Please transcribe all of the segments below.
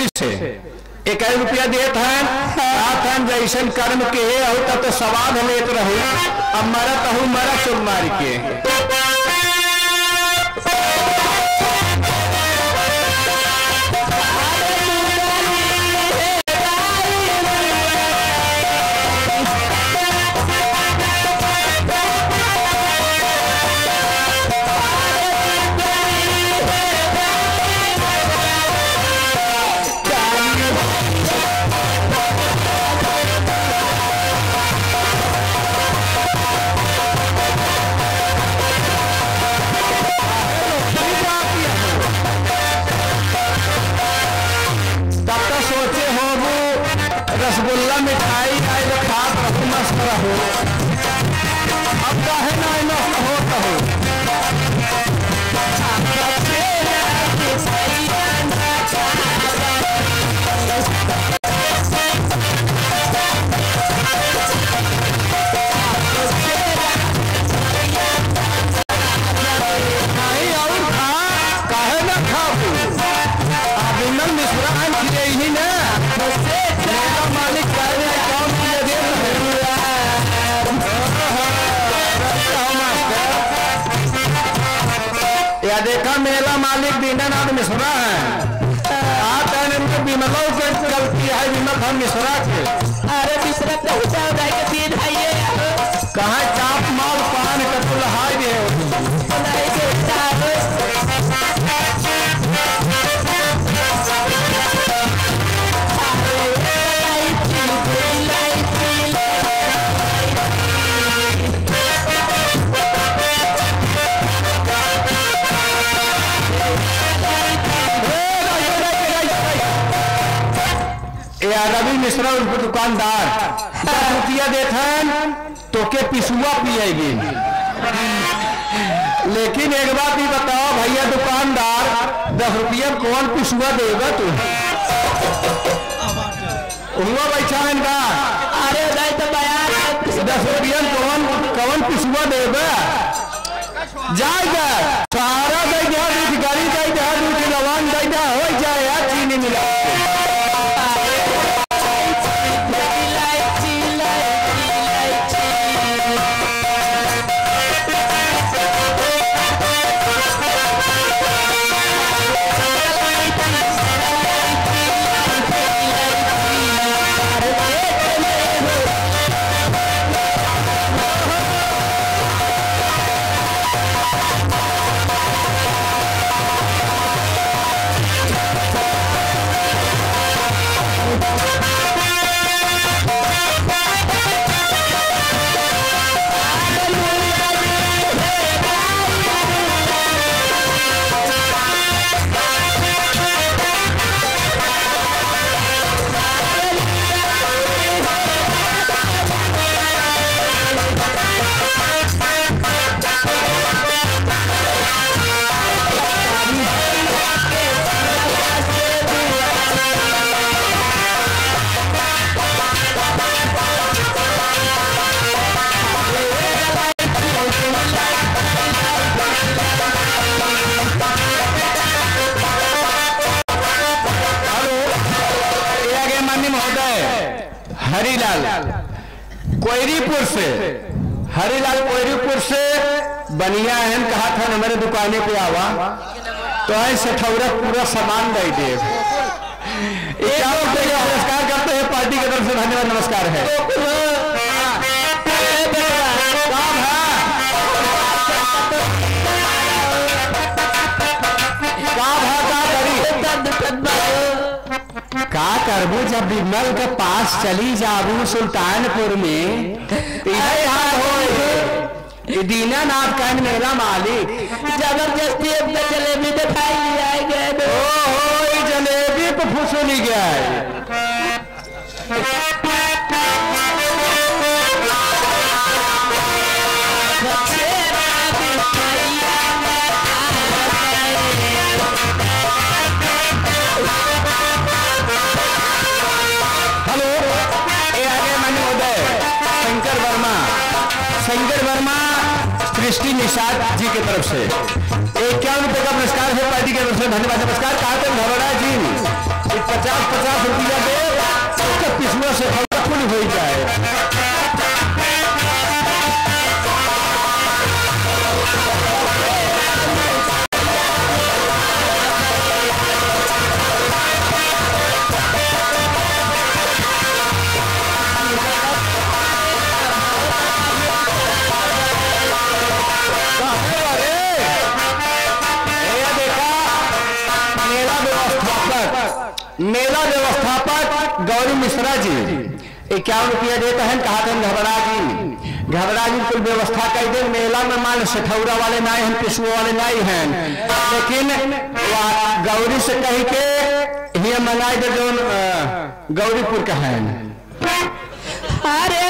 से 1 रुपया देते हैं जैसन कर्म के हो तो सवाद लेते रहो। अब मरत हूँ मरा चुप मार के रसगुल्ला मिठाई खाए तो खात रहो मस्त रहो। अब काहे ना मस्त हो कहो नहीं और खा काहे ना खाओ। अभिनंदन मिश्रा ही ना मालिक या देखा मेला मालिक दीनानाथ मिश्रा है। आप विमला के गलती है विमल हम मिश्रा के। अरे मिश्रा तो कहा चाप माल पान कतुल हाय रवि मिश्रा उनको दुकानदार 10 रुपया देते तो के पिसुआ पिएगी। लेकिन एक बात ही बताओ भैया दुकानदार 10 रुपया कौन पिसुआ देगा तू हुआ बैठा है इनका। अरे नहीं तो 10 रुपया कौन पिसुआ देगा जाएगा सारा दूध गाड़ी जाएगा दूध लवान जाएगा हो जाए चीनी मिला कोयरीपुर से हरिलाल कोयरीपुर से बनिया है कहा था मेरे दुकाने पे आवा तो ऐसे ठौरा पूरा सामान दे दे। नमस्कार करते हैं पार्टी की तरफ से धन्यवाद नमस्कार है। का करबू जब विमल के पास चली जाबू सुल्तानपुर में दीनानाथ का मेरा मालिक जबरदस्ती अपने जलेबी दिखाई जाएंगे। ओहो जलेबी पे फुसली गया शंकर वर्मा सृष्टि निषाद जी की तरफ से 51 रुपए का पुरस्कार है पार्टी की तरफ से धन्यवाद नमस्कार। कहा थे धरोड़ा जी 50-50 रुपया दे उसका पिछुआ से फुल हो जाए। मेला व्यवस्थापक गौरी मिश्रा जी 51 रुपया देते हैं। कहा था घबरा जी कुल व्यवस्था कर दे। मेला में मान सठौरा वाले नहीं हैं, पिछुआ वाले नहीं हैं, लेकिन गौरी से कही के ही मंगाई दे जो गौरीपुर का है। अरे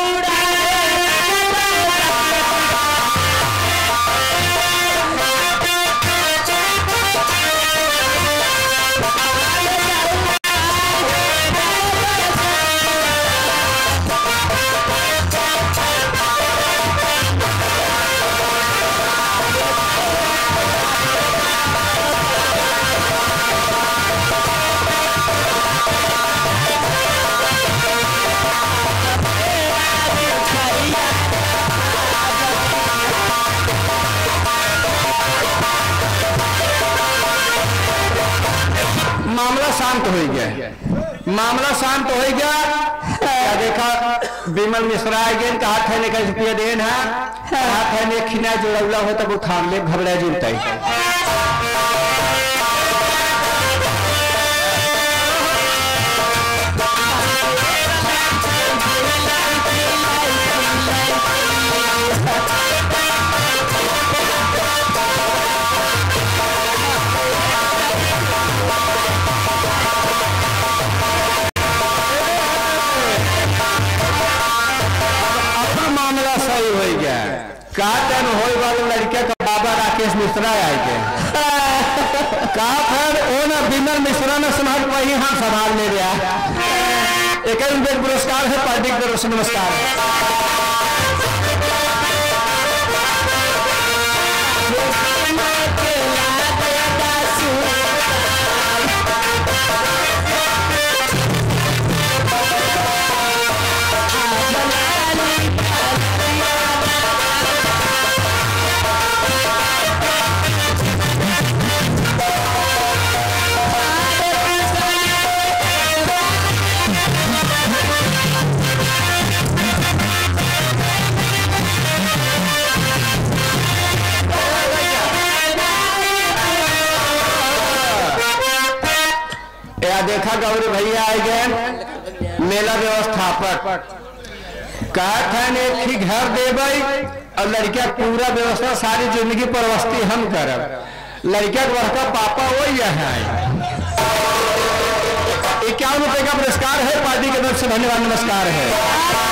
मामला शांत हो गया। क्या देखा विमल मिश्रा गए कहा था ने कैसे रुपया देन है, कहा था ने खिना जोड़ौला हो तब उठान ले घबरा जुड़ता है। लड़के का बाबा राकेश मिश्रा आए थे कहा फिर विमल मिश्रा ने समाज वही हम संभाल ले गया। एक पुरस्कार है पार्टी की तरफ से। नमस्कार। देखा गौरी भैया आए गए मेला व्यवस्थापक कहा एक घर देवे और लड़किया पूरा व्यवस्था सारी जिंदगी परवस्ती हम करब। लड़किया के बड़का पापा वही है। 51 रुपए का पुरस्कार है पार्टी की तरफ से। धन्यवाद। नमस्कार है।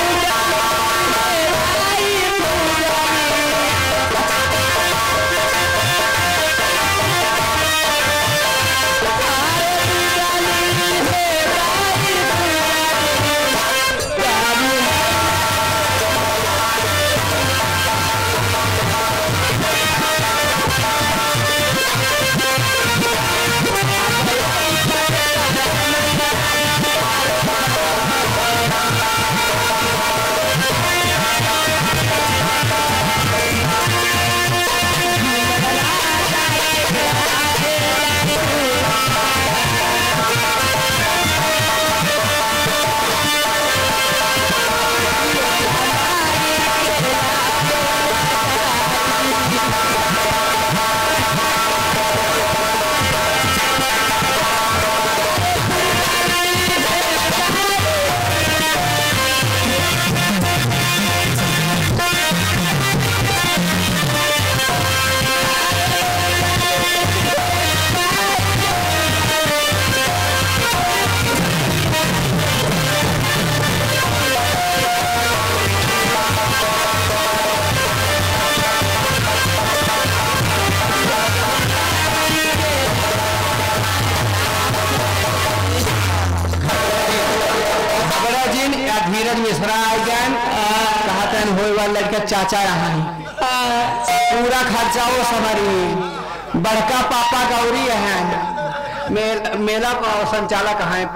धीरज मिश्रा आ गए कहा था हो लड़का चाचा रहा पूरा खर्चा वो हमारी बड़का पापा गौरी है मेला का संचालक है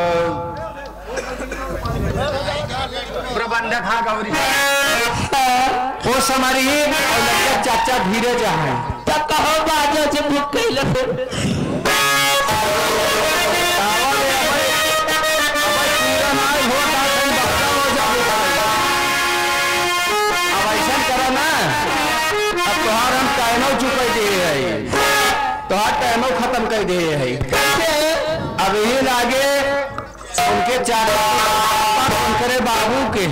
प्रबंधक हाँ गौरी हो समारी और चाचा धीरज है तब कहो बाजो से भूख खत्म कर दिए है अब यही लागे उनके चार उनके बाबू के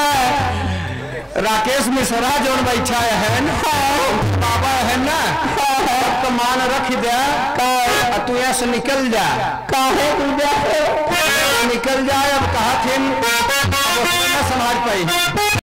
राकेश मिश्रा जो बैठा है ना बाबा है ना तो मान रख दे तू यहाँ से निकल जा निकल जाए अब कहा थे न संभाल पाई